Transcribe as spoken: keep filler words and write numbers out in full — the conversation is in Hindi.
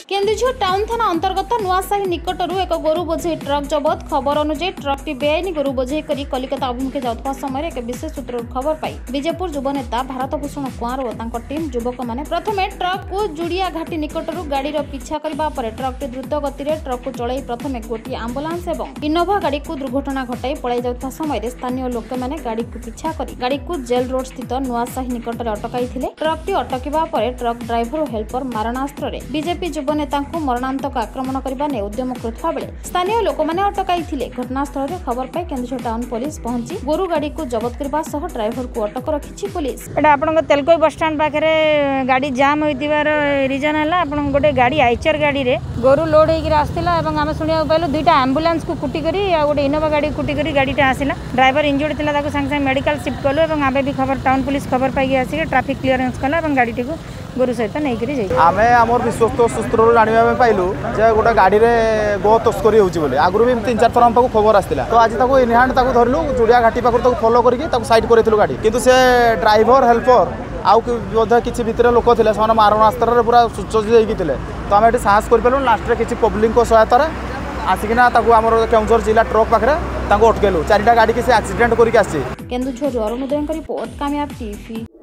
केन्दुझर टाउन थाना अंतर्गत नुआसाही निकटर एक गोरु बोझे ट्रक जबत खबर अनुसार ट्रकटी बेआईन गोरु बोझे कर कलिकता अभिमुखे जाउथबा समय एक विशेष सूत्र खबर पाई बीजेपुर युव नेता भारत भूषण कुआर और टीम युवक मैंने प्रथमे ट्रक को जुड़िया घाटी निकटर गाड़ीर पिछा करबा परे ट्रकटी द्रुत गति में ट्रक को चलाई प्रथमे गोटी आंबुलांस और इनोभा गाड़ी को दुर्घटना घटाई पलाई जाउथबा समय स्थानीय लोक मैंने गाड़ी को पिछा कर गाड़ी को जेल रोड स्थित नुआसाही निकटर अटकाई ट्रकटी अटकिबा परे ट्रक ड्राइवर और हेल्पर मारणास्त्र रे बीजेपी युव नेता मरणांतक आक्रमण करने ने उद्यम करुवा बेले स्थानीय लोक मैंने अटकाई घटनास्थल में खबर पाई केन्दुझर टाउन पुलिस पहुंची गोरु गाड़ी को जबत करने सह ड्राइवर को अटक रखी पुलिस। एटा आपन तेलकोई बस स्टैंड पाखरे गाड़ी जाम होइतिबार रीजन हला आपन गोटे गाड़ी आइचर गाड़ी रे गोरु लोड होइकि आस्थिला एवं आमे सुनिया पाइलु दुईटा एम्बुलेंस को कुटी करी आ गोटे इनोवा गाड़ी कुटी करी गाड़ीटा आसिला ड्राइवर इंजुर्ड थिला ताको संग संग मेडिकल शिफ्ट कलु एवं आबे भी खबर टाउन पुलिस खबर पाई आसी ट्रैफिक क्लियरेंस कला एवं गाड़ी को गोरु सहित नहीं करी जाई आमे हमर विश्वस्त सूत्र जानिबा में पाइलु जे गोटे गाड़ी रे गो तस्करी होउची बोले आगुरु भी तीन चार थर हम पाको खबर आस्तिला तो आज ताको इन हैंड ताको धरलु जुड़िया घाटी पाखर ताको फॉलो करके ताको साइड करैथिलु गाड़ी किंतु से ड्राइवर हेल्पर आउ बोधे किसी भितर लोक थे से मारणास्त्र पूरा सुचज होती तो आम ये साहस कर लास्ट में किसी पब्लिक सहायतार आसिकिना आमर केन्दुझर जिला ट्रक पाखे अटकेलु चारिटा गाड़ी किसी एक्सीडेंट करके आसी केन्दुझर अरुण उदय रिपोर्ट कामयाब टीवी।